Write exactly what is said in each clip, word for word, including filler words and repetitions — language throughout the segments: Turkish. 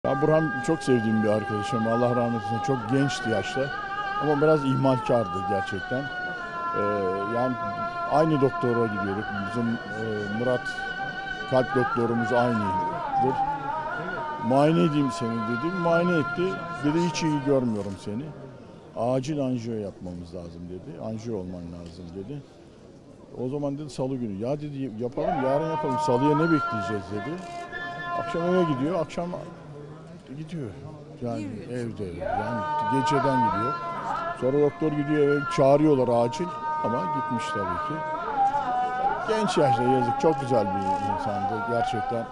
Ya Burhan çok sevdiğim bir arkadaşım. Allah rahmet eylesin. Çok gençti yaşta. Ama biraz ihmalkardı gerçekten. Ee, yani aynı doktora gidiyorduk. Bizim e, Murat kalp doktorumuz aynıdır. Muayene edeyim seni dedim. Muayene etti. Dedi hiç iyi görmüyorum seni. Acil anjiyo yapmamız lazım dedi. Anjiyo olman lazım dedi. O zaman dedi salı günü. Ya dedi yapalım, yarın yapalım. Salıya ne bekleyeceğiz dedi. Akşam eve gidiyor. Akşam gidiyor. Yani evde. Yani geceden gidiyor. Sonra doktor gidiyor eve, çağırıyorlar acil ama gitmiş tabii ki. Genç yaşta yazık. Çok güzel bir insandı gerçekten.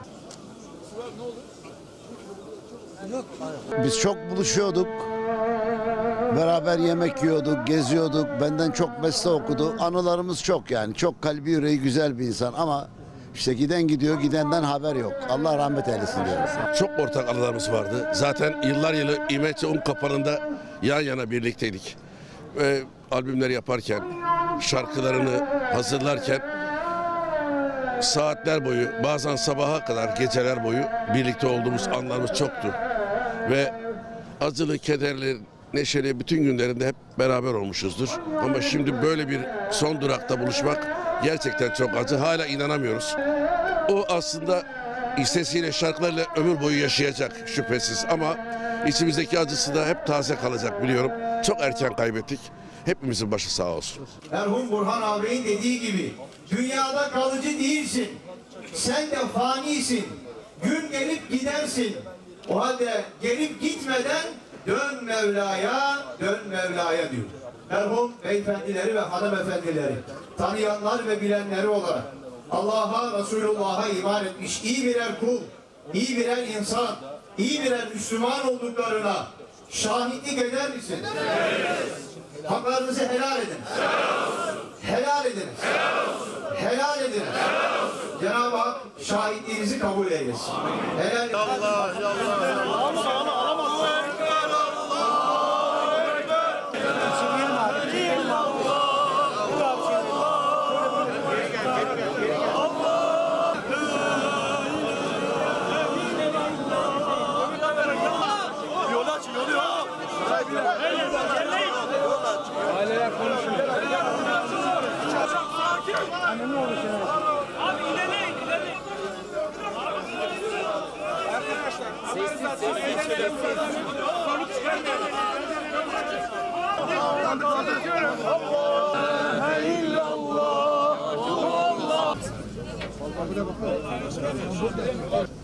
Biz çok buluşuyorduk. Beraber yemek yiyorduk, geziyorduk. Benden çok beste okudu. Anılarımız çok yani. Çok kalbi yüreği güzel bir insan ama işte giden gidiyor, gidenden haber yok. Allah rahmet eylesin diyoruz. Çok ortak anılarımız vardı. Zaten yıllar yılı İmetçi Un Kapanı'nda yan yana birlikteydik. Ve albümleri yaparken, şarkılarını hazırlarken saatler boyu, bazen sabaha kadar, geceler boyu birlikte olduğumuz anlarımız çoktu. Ve acılı, kederli, neşeli bütün günlerinde hep beraber olmuşuzdur. Ama şimdi böyle bir son durakta buluşmak gerçekten çok acı. Hala inanamıyoruz. O aslında sesiyle, şarkılarıyla ömür boyu yaşayacak şüphesiz. Ama içimizdeki acısı da hep taze kalacak biliyorum. Çok erken kaybettik. Hepimizin başı sağ olsun. Merhum Burhan ağabeyin dediği gibi dünyada kalıcı değilsin. Sen de fanisin. Gün gelip gidersin. O halde gelip gitmeden dön Mevla'ya, dön Mevla'ya diyor. Merhum beyefendileri ve hanımefendileri, tanıyanlar ve bilenleri olarak Allah'a, Resulullah'a iman etmiş iyi birer kul, iyi birer insan, iyi birer Müslüman olduklarına şahitlik eder misiniz? Evet. Haklarınızı helal edin. Helal edin. Helal edin. Cenab-ı Hak şahitliğinizi kabul eylesin. Helal edin. Allah Allah. Aileler konuşuyor. Anne ne olur sen? Abi ilerleyin, ilerleyin. Arkadaşlar, sessiz, sessiz, sessiz. Konuk çıkarmayın. Allah illallah. Allah.